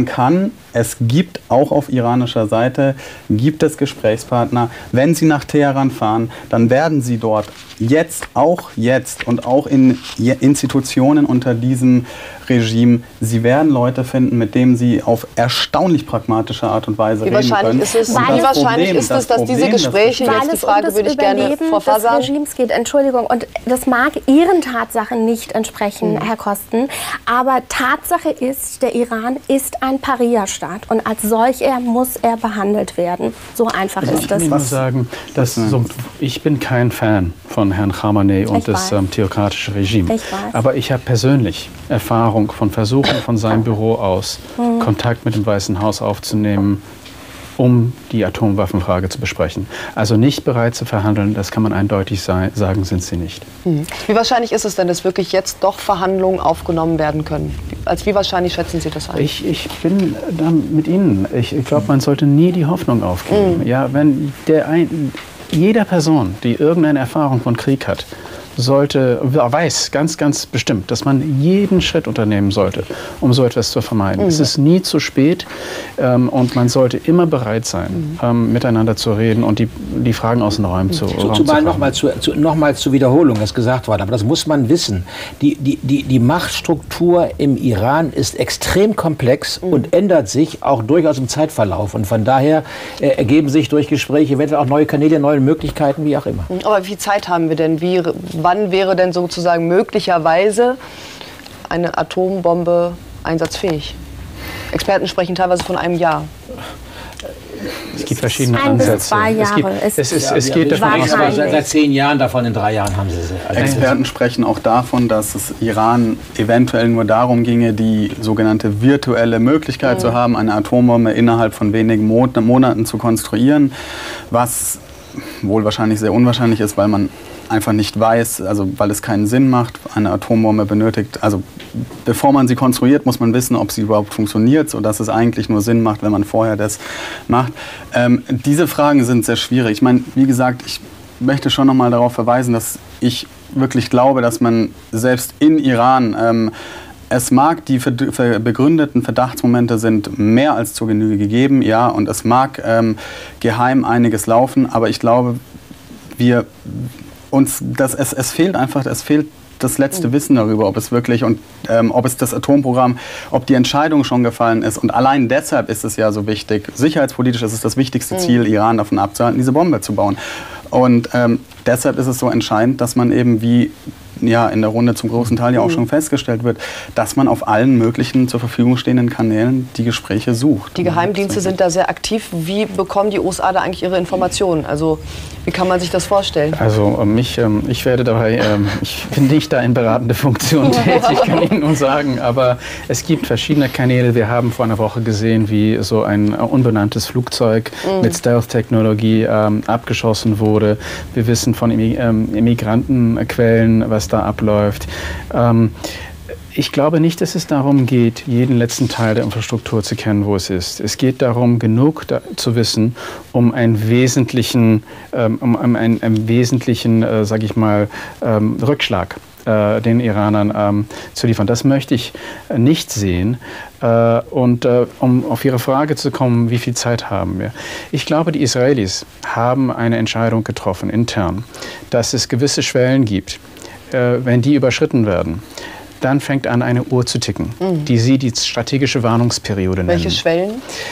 Es gibt auch auf iranischer Seite, gibt es Gesprächspartner. Wenn Sie nach Teheran fahren, dann werden Sie dort jetzt und auch in Institutionen unter diesem Regime, Sie werden Leute finden, mit denen Sie auf erstaunlich pragmatische Art und Weise reden können. Wie wahrscheinlich ist es, dass diese Gespräche, jetzt die Frage würde ich gerne, Frau Faeser... des Regimes geht, Entschuldigung, und das mag Ihren Tatsachen nicht entsprechen, Herr Kosten, aber Tatsache ist, der Iran ist ein Paria-Staat und als solcher muss er behandelt werden. So einfach ist das. Ich will nur sagen, ich bin kein Fan von Herrn Khamenei und des theokratischen Regimes. Aber ich habe persönlich Erfahrung von Versuchen von seinem Büro aus, Kontakt mit dem Weißen Haus aufzunehmen, um die Atomwaffenfrage zu besprechen. Also nicht bereit zu verhandeln, das kann man eindeutig sagen, sind sie nicht. Wie wahrscheinlich ist es denn, dass wirklich jetzt doch Verhandlungen aufgenommen werden können? Als wie wahrscheinlich schätzen Sie das ein? Ich bin da mit Ihnen. Ich glaube, man sollte nie die Hoffnung aufgeben. Ja, wenn jeder Person, die irgendeine Erfahrung von Krieg hat, weiß ganz, ganz bestimmt, dass man jeden Schritt unternehmen sollte, um so etwas zu vermeiden. Es ist nie zu spät und man sollte immer bereit sein, miteinander zu reden und die Fragen aus dem Raum zu Zumal nochmals zur Wiederholung, das gesagt worden, aber das muss man wissen. Die Machtstruktur im Iran ist extrem komplex und ändert sich auch durchaus im Zeitverlauf. Und von daher ergeben sich durch Gespräche eventuell auch neue Kanäle, neue Möglichkeiten, wie auch immer. Aber wie viel Zeit haben wir denn? Wann wäre denn sozusagen möglicherweise eine Atombombe einsatzfähig? Experten sprechen teilweise von einem Jahr. Es gibt verschiedene Ansätze. 1 bis 2 Jahre. Es geht davon aus, seit 10 Jahren davon, in 3 Jahren haben sie sie. Experten sprechen auch davon, dass es Iran eventuell nur darum ginge, die sogenannte virtuelle Möglichkeit zu haben, eine Atombombe innerhalb von wenigen Monaten zu konstruieren, was wohl wahrscheinlich sehr unwahrscheinlich ist, weil man einfach nicht weiß, also weil es keinen Sinn macht, eine Atombombe benötigt. Also bevor man sie konstruiert, muss man wissen, ob sie überhaupt funktioniert, sodass es eigentlich nur Sinn macht, wenn man vorher das macht. Diese Fragen sind sehr schwierig. Ich meine, wie gesagt, ich möchte schon noch mal darauf verweisen, dass ich wirklich glaube, dass man selbst in Iran es mag, die begründeten Verdachtsmomente sind mehr als zur Genüge gegeben, ja, und es mag geheim einiges laufen, aber ich glaube, es fehlt das letzte Wissen darüber, ob es wirklich ob es das Atomprogramm, ob die Entscheidung schon gefallen ist. Und allein deshalb ist es ja so wichtig. Sicherheitspolitisch ist es das wichtigste Ziel, Iran davon abzuhalten, diese Bombe zu bauen. Und deshalb ist es so entscheidend, dass man eben, wie ja in der Runde zum großen Teil ja auch schon festgestellt wird, dass man auf allen möglichen zur Verfügung stehenden Kanälen die Gespräche sucht. Die Geheimdienste sind da sehr aktiv. Wie bekommen die USA da eigentlich ihre Informationen? Also wie kann man sich das vorstellen? Also ich werde dabei, ich bin nicht da in beratende Funktion tätig, kann ich nur sagen, aber es gibt verschiedene Kanäle. Wir haben vor einer Woche gesehen, wie so ein unbenanntes Flugzeug mit Stealth-Technologie abgeschossen wurde. Wir wissen von Immigrantenquellen, was da abläuft. Ich glaube nicht, dass es darum geht, jeden letzten Teil der Infrastruktur zu kennen, wo es ist. Es geht darum, genug zu wissen, um einen wesentlichen, sage ich mal, Rückschlag den Iranern zu liefern. Das möchte ich nicht sehen. Um auf Ihre Frage zu kommen, wie viel Zeit haben wir? Ich glaube, die Israelis haben eine Entscheidung getroffen, intern, dass es gewisse Schwellen gibt. Wenn die überschritten werden, dann fängt an, eine Uhr zu ticken, die sie die strategische Warnungsperiode nennen. Welche Schwellen?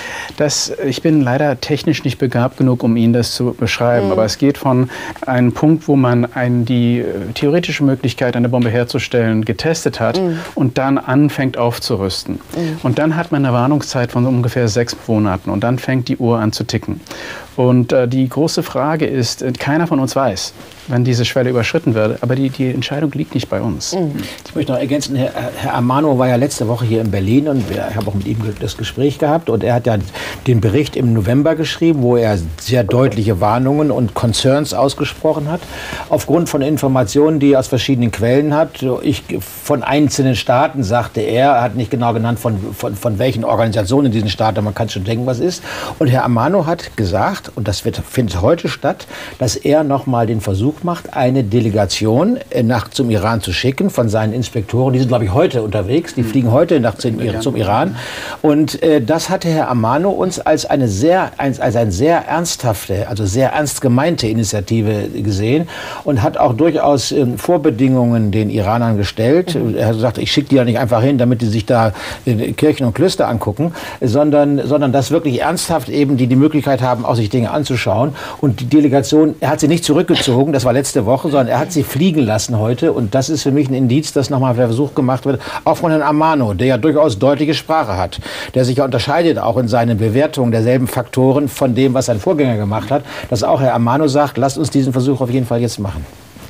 Ich bin leider technisch nicht begabt genug, um Ihnen das zu beschreiben. Aber es geht von einem Punkt, wo man die theoretische Möglichkeit, eine Bombe herzustellen, getestet hat und dann anfängt aufzurüsten. Und dann hat man eine Warnungszeit von ungefähr 6 Monaten und dann fängt die Uhr an zu ticken. Und die große Frage ist, keiner von uns weiß, wann diese Schwelle überschritten wird, aber die Entscheidung liegt nicht bei uns. Ich möchte noch ergänzen, Herr Amano war ja letzte Woche hier in Berlin und ich habe auch mit ihm das Gespräch gehabt und er hat ja den Bericht im November geschrieben, wo er sehr deutliche Warnungen und Concerns ausgesprochen hat, aufgrund von Informationen, die er aus verschiedenen Quellen hat. Von einzelnen Staaten, sagte er hat nicht genau genannt, von welchen Organisationen in diesen Staaten, man kann schon denken, was ist. Und Herr Amano hat gesagt, und das findet heute statt, dass er nochmal den Versuch macht, eine Delegation zum Iran zu schicken von seinen Inspektoren. Die sind, glaube ich, heute unterwegs. Die fliegen heute zum Iran. Und das hatte Herr Amano uns als eine sehr ernsthafte, also sehr ernst gemeinte Initiative gesehen und hat auch durchaus Vorbedingungen den Iranern gestellt. Er hat gesagt, ich schicke die ja nicht einfach hin, damit die sich da Kirchen und Klöster angucken, sondern dass wirklich ernsthaft eben die Möglichkeit haben, auch sich Dinge anzuschauen. Und die Delegation, er hat sie nicht zurückgezogen, das war letzte Woche, sondern er hat sie fliegen lassen heute. Und das ist für mich ein Indiz, dass nochmal ein Versuch gemacht wird, auch von Herrn Amano, der ja durchaus deutliche Sprache hat, der sich ja unterscheidet auch in seinen Bewertungen derselben Faktoren von dem, was sein Vorgänger gemacht hat, dass auch Herr Amano sagt, lasst uns diesen Versuch auf jeden Fall jetzt machen.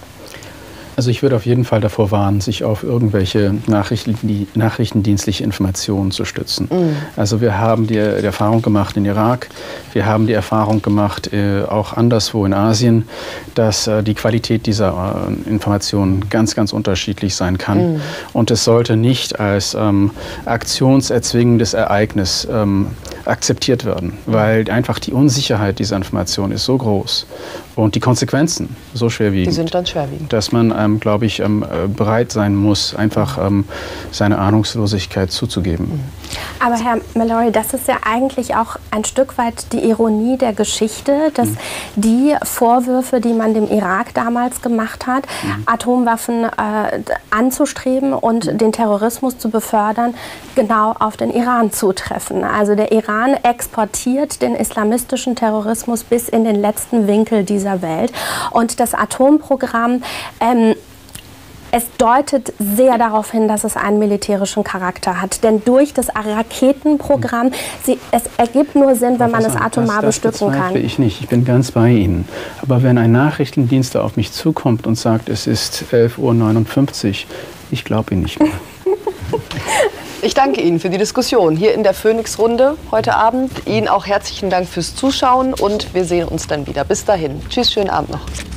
Also ich würde auf jeden Fall davor warnen, sich auf irgendwelche nachrichtendienstliche Informationen zu stützen. Also wir haben die Erfahrung gemacht in Irak, wir haben die Erfahrung gemacht auch anderswo in Asien, dass die Qualität dieser Informationen ganz, ganz unterschiedlich sein kann. Und es sollte nicht als aktionserzwingendes Ereignis akzeptiert werden, weil einfach die Unsicherheit dieser Information ist so groß und die Konsequenzen so schwerwiegend. Die sind dann schwerwiegend. Dass man, glaube ich, bereit sein muss, einfach seine Ahnungslosigkeit zuzugeben. Aber Herr Malloy, das ist ja eigentlich auch ein Stück weit die Ironie der Geschichte, dass die Vorwürfe, die man dem Irak damals gemacht hat, Atomwaffen anzustreben und den Terrorismus zu befördern, genau auf den Iran zutreffen. Also der Iran exportiert den islamistischen Terrorismus bis in den letzten Winkel dieser Welt. Und das Atomprogramm es deutet sehr darauf hin, dass es einen militärischen Charakter hat. Denn durch das Raketenprogramm, es ergibt nur Sinn, wenn man es atomar bestücken kann. Das ich nicht. Ich bin ganz bei Ihnen. Aber wenn ein Nachrichtendienst auf mich zukommt und sagt, es ist 11:59 Uhr, ich glaube Ihnen nicht mehr. Ich danke Ihnen für die Diskussion hier in der Phoenix-Runde heute Abend. Ihnen auch herzlichen Dank fürs Zuschauen und wir sehen uns dann wieder. Bis dahin. Tschüss, schönen Abend noch.